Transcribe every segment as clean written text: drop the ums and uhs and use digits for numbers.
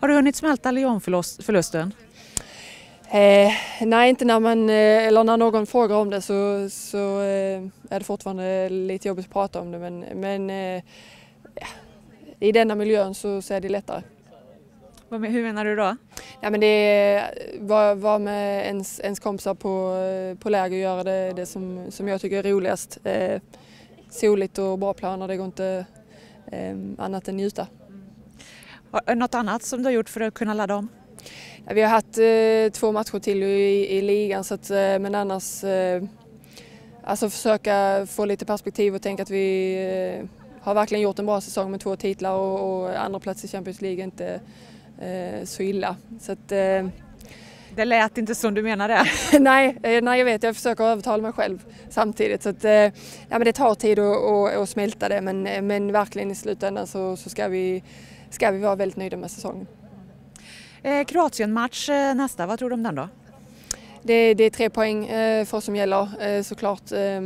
Har du hunnit smälta Lyon-förlusten? Nej, inte när någon frågar om det så är det fortfarande lite jobbigt att prata om det. Men i denna miljön så är det lättare. Hur menar du då? Ja, men det är vara med ens kompisar på läger och göra det som jag tycker är roligast. Soligt och bra planer, det går inte annat än njuta. Något annat som du har gjort för att kunna ladda om? Ja, vi har haft 2 matcher till i ligan, så att, men annars alltså försöka få lite perspektiv och tänka att vi har verkligen gjort en bra säsong med 2 titlar och andra plats i Champions League inte så illa. Så att, det lät inte som du menade. nej, jag vet. Jag försöker övertala mig själv samtidigt. Så att, ja, men det tar tid att smälta det, men verkligen i slutändan så ska vi vara väldigt nöjda med säsongen. Kroatien-match nästa, vad tror du om den då? Det är 3 poäng för oss som gäller såklart.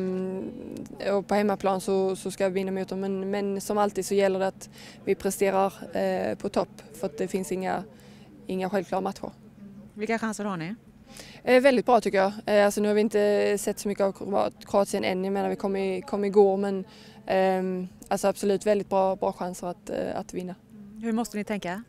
Och på hemmaplan så ska vi vinna mot dem. Men som alltid så gäller det att vi presterar på topp, för att det finns inga självklara matcher. Vilka chanser har ni? Väldigt bra tycker jag. Alltså, nu har vi inte sett så mycket av Kroatien än. Jag menar, vi kom igår, men alltså absolut väldigt bra chanser att vinna. Hur måste ni tänka?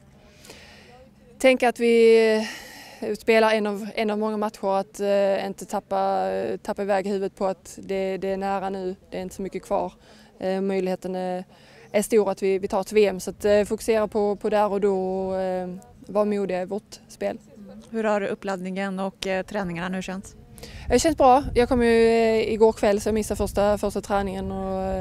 Tänka att vi spelar en av många matcher, att inte tappa iväg huvudet på att det är nära nu, det är inte så mycket kvar. Möjligheten är stor att vi tar till VM, så att fokusera på där och då och vara modiga i vårt spel. Hur har uppladdningen och träningarna nu känts? Det känns bra. Jag kom ju igår kväll så jag missade första träningen.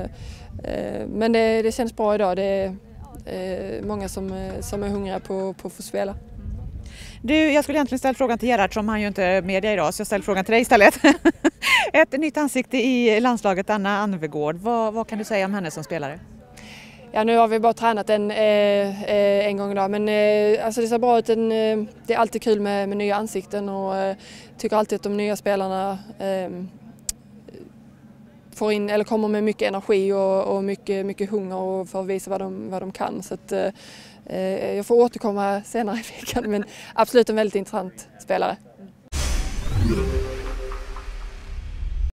Men det känns bra idag. Det är många som är hungriga på att få spela. Du, jag skulle egentligen ställa frågan till Gerhard, som han ju inte är med idag, så jag ställer frågan till dig istället. Ett nytt ansikte i landslaget, Anna Anvegård. Vad kan du säga om henne som spelare? Ja, nu har vi bara tränat en gång idag, men alltså det ser bra ut. Det är alltid kul med nya ansikten, och tycker alltid att de nya spelarna får in eller kommer med mycket energi och mycket hunger och för att visa vad de kan. Så att, jag får återkomma senare i veckan, men absolut en väldigt intressant spelare.